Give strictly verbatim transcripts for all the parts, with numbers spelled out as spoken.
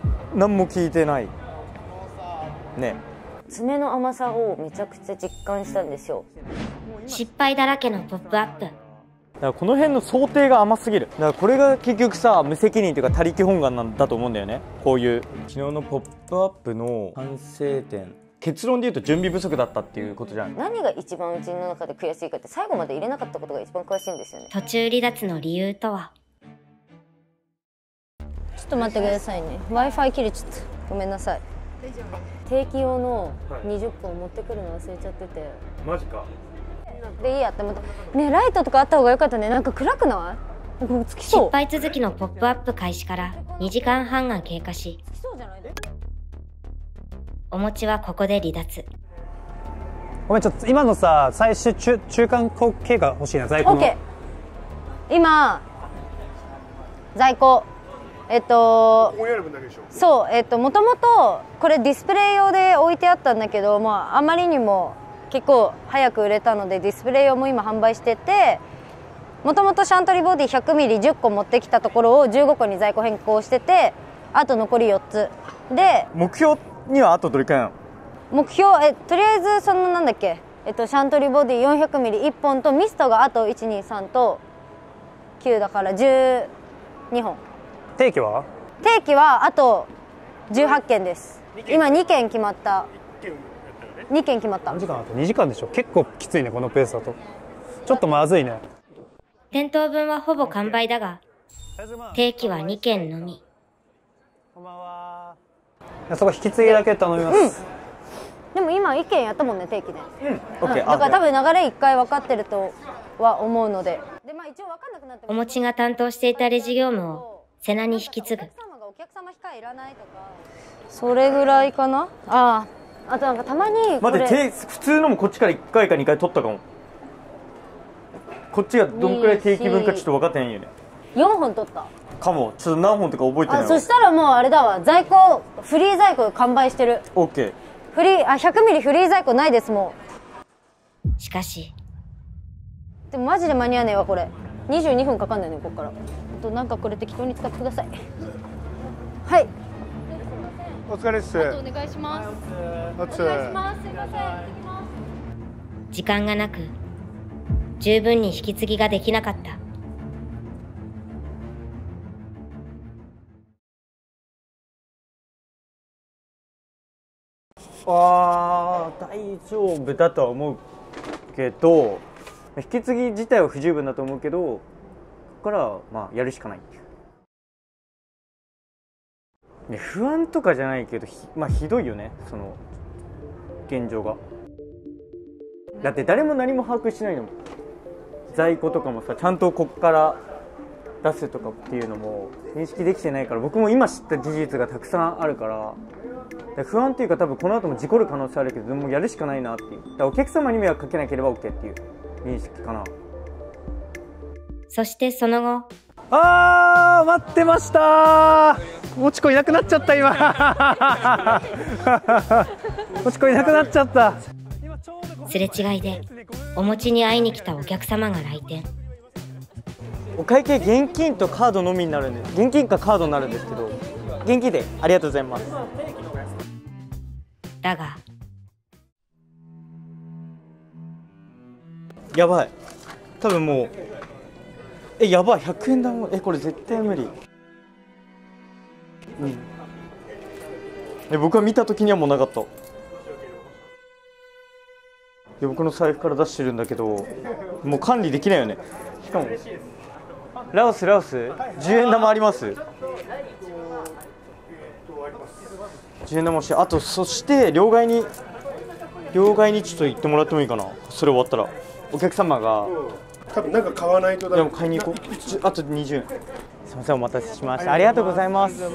何も聞いてないね。 爪の甘さをめちゃくちゃ実感したんですよ。 失敗だらけのポップアップ。 だからこの辺の想定が甘すぎる。だからこれが結局さ、無責任というか他力本願なんだと思うんだよね。こういう昨日のポップアップの反省点、結論で言うと準備不足だったっていうことじゃん。 何が一番うちの中で悔しいかって、最後まで入れなかったことが一番悔しいんですよね。 途中離脱の理由とは。 ちょっと待ってくださいね。 Wi-Fi 切れちゃった。ごめんなさい。定期用のにじゅっぽん持ってくるの忘れちゃってて。 マジか。 でいいやって思った。ね、ライトとかあった方が良かったね。なんか暗くない？これつきそう。 失敗続きのポップアップ開始からにじかんはんが経過し、 つきそうじゃない？ お餅はここで離脱。 ごめん、ちょっと今のさ、最終中中間経過欲しいな、在庫の。 OK。 今在庫えっとそうえっともともとこれディスプレイ用で置いてあったんだけど、まあ、あまりにも結構早く売れたのでディスプレイ用も今販売してて、もともとシャントリーボディ ひゃくミリじゅっこ持ってきたところをじゅうごこに在庫変更してて、あと残りよっつで、 目標にはあとどれくらいなの？ 目標えとりあえずそのなんだっけ、えっと、シャントリーボディ よんひゃくミリいっぽんとミストがあといちにさんときゅうだからじゅうにほん。 定期は定期はあとじゅうはっけんです。今にけん決まった。にけん決まった。 何時間あとにじかんでしょ。結構きついね、このペースだと。ちょっとまずいね。 店頭分はほぼ完売だが、定期はにけんのみ。 こんばんは。そこ引き継ぎだけ頼みます。 うん、でも今いっけんやったもんね、定期で。 うん、 うん、 OK。 だから多分流れいっかい分かってるとは思うので。で、まあ、一応分かんなくなってもお餅が担当していたレジ業務を背中に引き継ぐ。 お客様控えいらないとか、それぐらいかな。ああ、あとなんかたまにこれ待って、普通のもこっちからいっかいかにかい取ったかも。こっちがどんくらい定期分かちょっと分かってないよね。 よんほん取ったかも。ちょっと何本とか覚えてないわ。 あ、そしたらもうあれだわ、在庫フリー在庫完売してる。 OK。 フリーあひゃくミリフリー在庫ないですもしかしう。でもマジで間に合わねえわこれ。にじゅうにふんかかんないね、ここから。あとなんかこれ適当に使ってください。はい、 お疲れっす。 お願いします。 お疲れ。 お願いします。すいません。 時間がなく十分に引き継ぎができなかった。 あー、大丈夫だとは思うけど、引き継ぎ自体は不十分だと思うけど、ここからはまあやるしかないっていう。ね、不安とかじゃないけど、ひまあひどいよね、その現状が。だって誰も何も把握してないのも、在庫とかもさ、ちゃんとこっから出すとかっていうのも認識できてないから、僕も今知った事実がたくさんあるから、不安っていうか多分この後も事故る可能性あるけど、でもやるしかないなっていう。だからお客様に迷惑かけなければ OK っていう認識かな。 そしてその後、 あー、待ってましたー。もちこいなくなっちゃった今。もちこいなくなっちゃった。 すれ違いでお餅に会いに来たお客様が来店。 お会計現金とカードのみになるんで、現金かカードになるんですけど、現金でありがとうございます。 だがやばい、多分もうえやばい、ひゃくえん玉、えこれ絶対無理。うん、え僕が見た時にはもうなかった。いや僕の財布から出してるんだけど、もう管理できないよね。しかもラオスラオスじゅうえん玉あります？じゅうえん玉欲しい。あとそして両替に両替にちょっと行ってもらってもいいかな。それ終わったらお客様が多分なんか買わないとだ。 でも買いに行こう。あとにじゅうえん。すみません、お待たせしました。ありがとうございます。は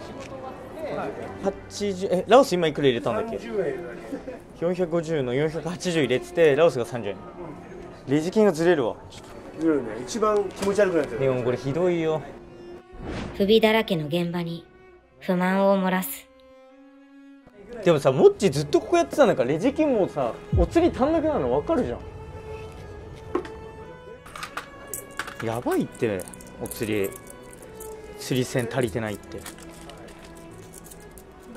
ちじゅうえラオス今いくら入れたんだっけ？よんひゃくごじゅうのよんひゃくはちじゅう入れてて、ラオスがさんじゅうえん。レジ金がずれるわ。 ずれるね。一番気持ち悪くなってる。 でもこれひどいよ。 不備だらけの現場に不満を漏らす。 でもさ、モッチずっとここやってたんだから、レジ金もさ、お釣り足んなくなるの分かるじゃん。やばいって、お釣り釣り銭足りてないって。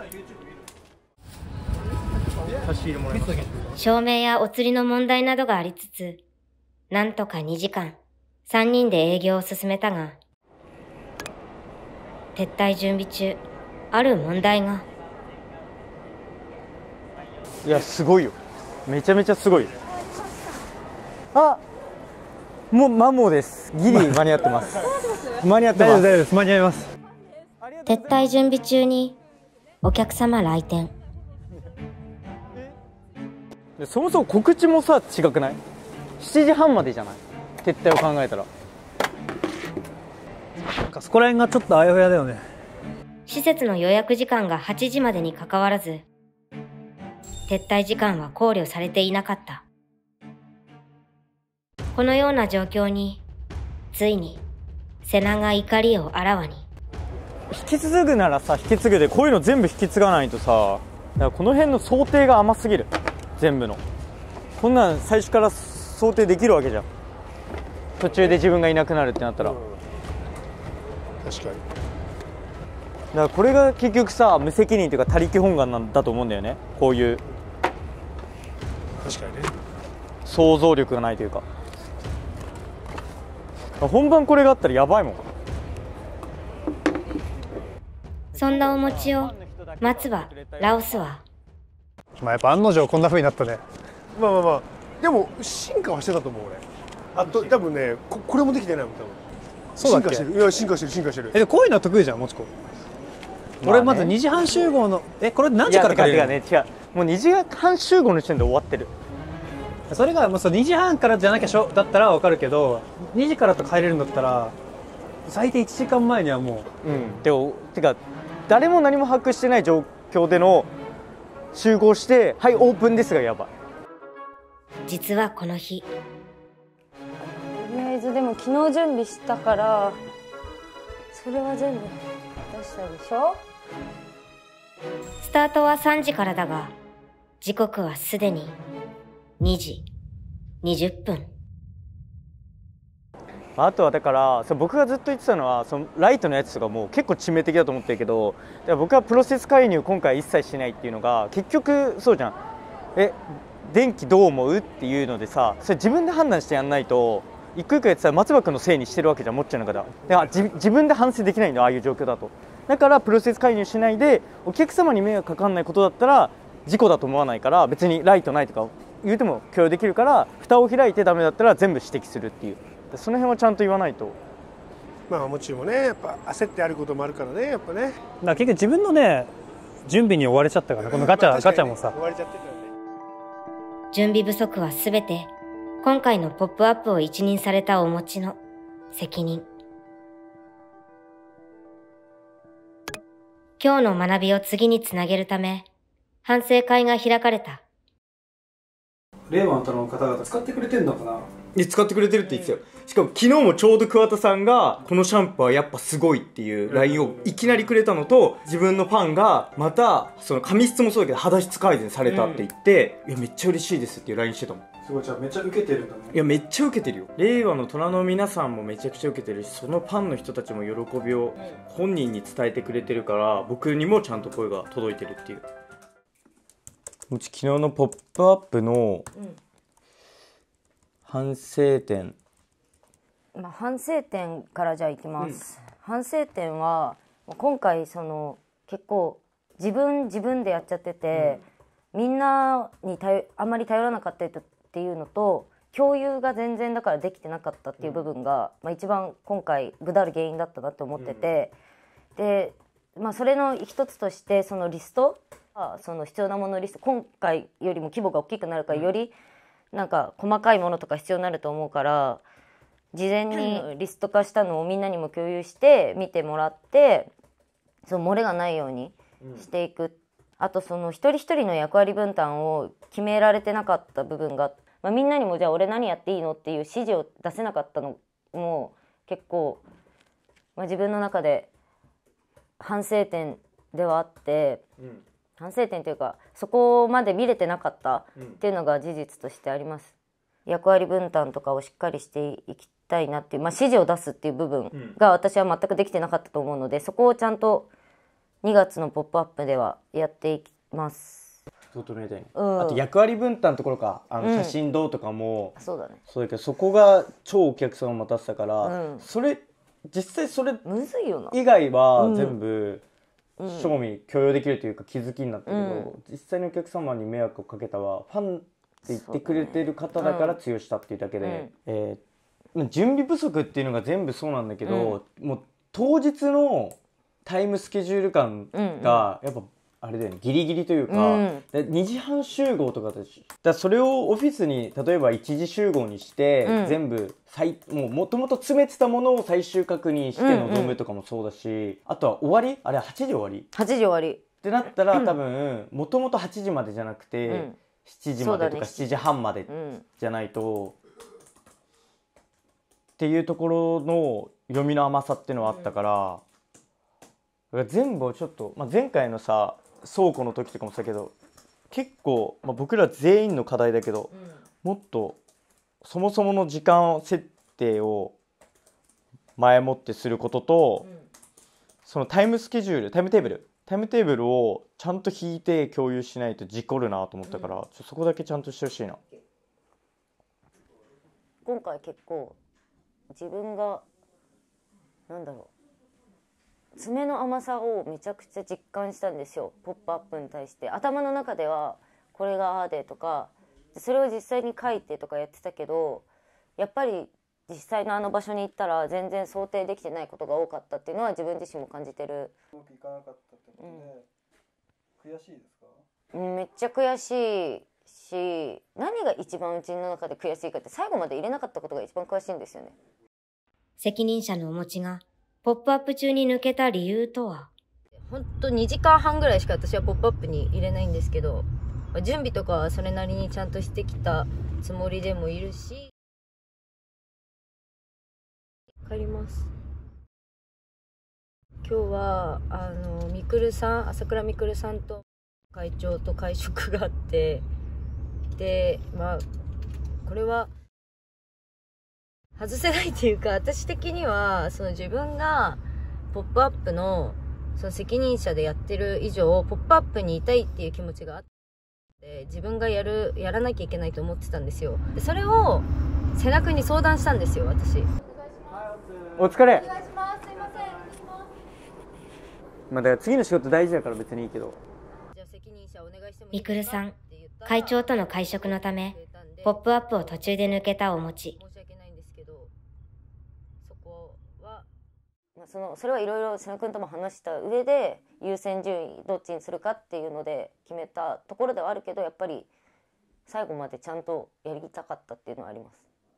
照明やお釣りの問題などがありつつ、なんとかにじかんさんにんで営業を進めたが、撤退準備中、ある問題が。 いやすごいよ、めちゃめちゃすごいよ。あ、もうマモです。ギリ間に合ってます間に合ってます。 大丈夫大丈夫です、間に合います。 撤退準備中にお客様来店。 でそもそも告知もさ違くない？しちじはんまでじゃない？撤退を考えたら。 なんかそこら辺がちょっとあやふやだよね。 施設の予約時間がはちじまでにかかわらず、撤退時間は考慮されていなかった。このような状況に、ついに瀬名が怒りをあらわに。 引き継ぐならさ引き継ぐで、こういうの全部引き継がないとさ、だからこの辺の想定が甘すぎる。全部のこんなん最初から想定できるわけじゃん。途中で自分がいなくなるってなったら、うん、 確かに。 だからこれが結局さ無責任というか他力本願なんだと思うんだよね。こういう確かにね、 想像力がないというか。本番これがあったらやばいもん。 そんなお餅を松葉、ラオスは、 まあやっぱ案の定こんな風になったね。 まあまあまあでも進化はしてたと思う俺。あと多分ね こ, これもできてないもん多分。 そうだっけ？ 進化してる。いや進化してる進化してる。 え、こういうのは得意じゃんもちこ。 まあね、 俺まずにじはん集合のえこれ何時から借りるの？ いや違う違う、もうにじはん集合の時点で終わってる。 それがもうそうにじはんからじゃなきゃしょだったら分かるけど、にじからと帰れるんだったら最低いちじかんまえにはもう。うんでもてか誰も何も把握してない状況での集合してはいオープンですがやばい。 実はこの日、 とりあえずでも昨日準備したからそれは全部出したでしょ。 スタートはさんじからだが、時刻はすでににじにじゅっぷん。 あとはだからそ僕がずっと言ってたのはそのライトのやつとかも結構致命的だと思ってるけど、だから僕はプロセス介入今回一切しないっていうのが結局そうじゃん。え電気どう思うっていうのでさ、それ自分で判断してやんないと一個一個やってたら松葉君のせいにしてるわけじゃん、もっちゃんの中では。だから自自分で反省できないの、ああいう状況だと。だからプロセス介入しないでお客様に迷惑かかんないことだったら事故だと思わないから、別にライトないとか言うても許容できるから、蓋を開いてダメだったら全部指摘するっていう、その辺はちゃんと言わないと。 まあもちろんねやっぱ焦ってあることもあるからねやっぱね。だから結局自分のね準備に追われちゃったから、このガチャ、ね、ガチャもさ追われちゃってたよね。 準備不足はすべて今回のポップアップを一任されたお餅の責任。今日の学びを次につなげるため、反省会が開かれた。 令和の虎の方々使ってくれてんのかな。 で使ってくれてるって言ってたよ。しかも昨日もちょうど桑田さんがこのシャンプーはやっぱすごいっていう ライン をいきなりくれたのと、自分のファンがまたその髪質もそうだけど肌質改善されたって言って、いやめっちゃ嬉しいですっていう ライン してたもん。 すごい、じゃあめっちゃ受けてるんだね。 いやめっちゃ受けてるよ。令和の虎の皆さんもめちゃくちゃ受けてるし、そのファンの人たちも喜びを本人に伝えてくれてるから、僕にもちゃんと声が届いてるっていう。うち昨日のポップアップの反省点、 まあ、反省点からじゃあいきます、うん、反省点は今回その結構自分自分でやっちゃってて、うん、みんなに頼あんまり頼らなかったっていうのと、共有が全然だからできてなかったっていう部分が、うんまあ、一番今回ぐだる原因だったなって思ってて、うん、で、まあ、それの一つとしてそのリスト、その必要なものリスト、今回よりも規模が大きくなるからよりなんか細かいものとか必要になると思うから、事前にリスト化したのをみんなにも共有して見てもらって、その漏れがないようにしていく、うん、あとその一人一人の役割分担を決められてなかった部分が、まあ、みんなにもじゃあ俺何やっていいのっていう指示を出せなかったのも結構、まあ、自分の中で反省点ではあって、うん、反省点というかそこまで見れてなかったっていうのが事実としてあります。役割分担とかをしっかりしていきたいなっていう、まあ、指示を出すっていう部分が私は全くできてなかったと思うので、そこをちゃんとにがつのポップアップではやっていきます。 整えたいね、 うん、 あと役割分担のところか、あの写真どうとかも、 うん、そうだね、 そうだけどそこが超お客さんを待たせたから、うん、それ実際それむずいよな以外は全部、うん、正味許容できるというか気づきになったけど、うん、実際にお客様に迷惑をかけたはファンって言ってくれてる方だから強したっていうだけで、うん、えー、準備不足っていうのが全部そうなんだけど、うん、もう当日のタイムスケジュール感がやっぱあれだよね、ギリギリというか、うん、でにじはん集合とかだし、だそれをオフィスに例えばいちじ集合にして、うん、全部もともと詰めてたものを最終確認して臨むとかもそうだし、うんうん、あとは終わりあれはちじ終わりはちじ終わりってなったら、多分もともとはちじまでじゃなくて、うん、しちじまでとかしちじはんまでじゃないと、うん、っていうところの読みの甘さっていうのはあったから、うん、全部ちょっと、まあ、前回のさ倉庫の時とかもそうだけど結構、まあ、僕ら全員の課題だけど、うん、もっとそもそもの時間設定を前もってすることと、うん、そのタイムスケジュールタイムテーブルタイムテーブルをちゃんと引いて共有しないと事故るなと思ったから、うん、ちょそこだけちゃんとしてほしいな。 今回結構自分がなんだろう爪の甘さをめちゃくちゃ実感したんですよ。ポップアップに対して頭の中ではこれがああでとかそれを実際に書いてとかやってたけど、やっぱり実際のあの場所に行ったら全然想定できてないことが多かったっていうのは自分自身も感じてる。 うまくいかなかったってことで、うん、悔しいですか？ めっちゃ悔しいし、何が一番うちの中で悔しいかって最後まで入れなかったことが一番悔しいんですよね。 責任者のお持ちがポップアップ中に抜けた理由とは？ ほんとにじかんはんぐらいしか私はポップアップに入れないんですけど、準備とかはそれなりにちゃんとしてきたつもりでもいるし。帰ります。今日はあのみくるさん朝倉みくるさんと会長と会食があって、でまあこれは外せないっていうか、私的にはその自分がポップアップのその責任者でやってる以上ポップアップにいたいっていう気持ちがあって、自分がやるやらなきゃいけないと思ってたんですよ。でそれを瀬名君に相談したんですよ、私。 お疲れ。お願いします。すいません。まあだから次の仕事大事だから別にいいけど。 みくるさん、会長との会食のためポップアップを途中で抜けたおもち。 そのそれはいろいろ瀬名君とも話した上で優先順位どっちにするかっていうので決めたところではあるけど、やっぱり最後までちゃんとやりたかったっていうのはあります。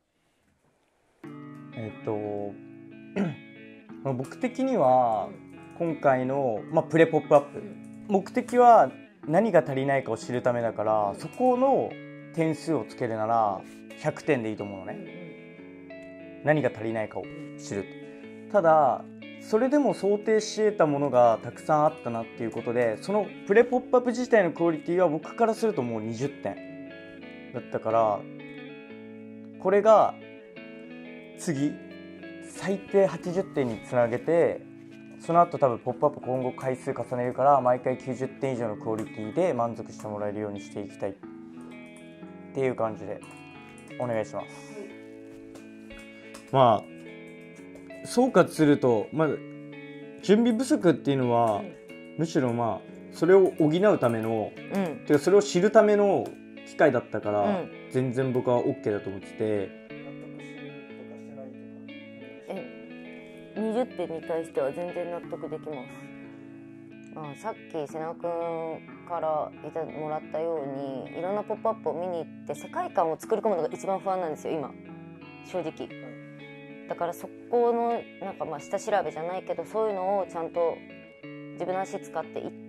えっと僕的には今回の、まあ、プレポップアップ、目的は何が足りないかを知るためだから、そこの点数をつけるならひゃくてんでいいと思うのね。何が足りないかを知る。ただそれでも想定し得たものがたくさんあったなっていうことで、そのプレポップアップ自体のクオリティは僕からするともうにじゅってんだったから、これが次最低はちじゅってんにつなげて、その後多分ポップアップ今後回数重ねるから毎回きゅうじゅってん以上のクオリティで満足してもらえるようにしていきたいっていう感じでお願いします。まあ総括すると、まあ、準備不足っていうのは、うん、むしろまあそれを補うための、うん、てかそれを知るための機会だったから、うん、全然僕は OK だと思ってて。 にじゅってんに対しては全然納得できます。まあ、さっき瀬名君からいたもらったようにいろんなポップアップを見に行って世界観を作り込むのが一番不安なんですよ今正直。だからそこのなんかまあ下調べじゃないけどそういうのをちゃんと自分の足使っていって、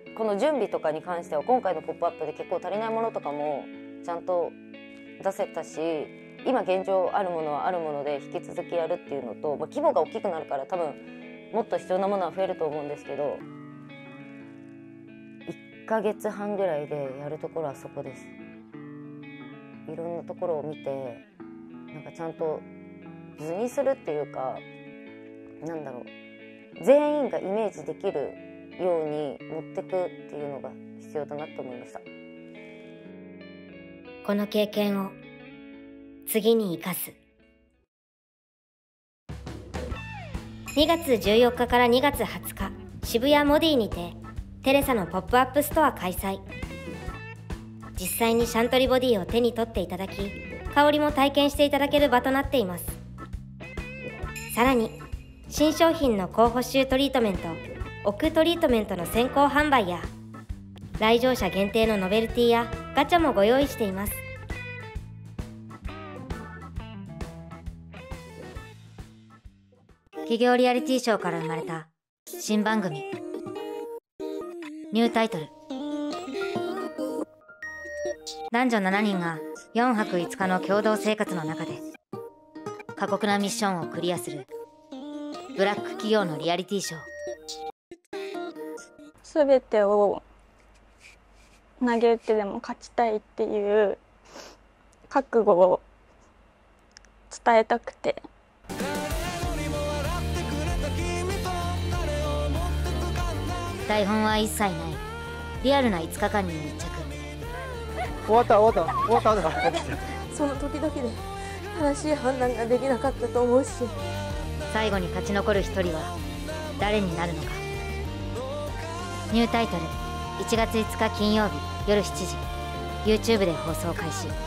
この準備とかに関しては今回のポップアップで結構足りないものとかもちゃんと出せたし、今現状あるものはあるもので引き続きやるっていうのと、まあ、規模が大きくなるから多分もっと必要なものは増えると思うんですけど、いっかげつはんぐらいでやるところはそこです。いろんなところを見てなんかちゃんと図にするっていうか、なんだろう、 全員がイメージできるように持ってくっていうのが必要だなと思いました。 この経験を次に生かす。にがつじゅうよっかからにがつはつか、渋谷モディにてテレサのポップアップストア開催。実際にシャントリボディを手に取っていただき、香りも体験していただける場となっています。さらに新商品の高補修トリートメント、オクトリートメントの先行販売や、来場者限定のノベルティやガチャもご用意しています。企業リアリティショーから生まれた新番組、ニュータイトル。男女しちにんがよんはくいつかの共同生活の中で過酷なミッションをクリアするブラック企業のリアリティショー。 すべてを投げ打ってでも勝ちたいっていう覚悟を伝えたくて。 台本は一切ないリアルないつかかんに密着。 終わった終わった終わった終わった。 その時々で正しい判断ができなかったと思うし、 最後に勝ち残る一人は誰になるのか。ニュータイトルいちがついつか金曜日夜しちじ YouTube で放送開始。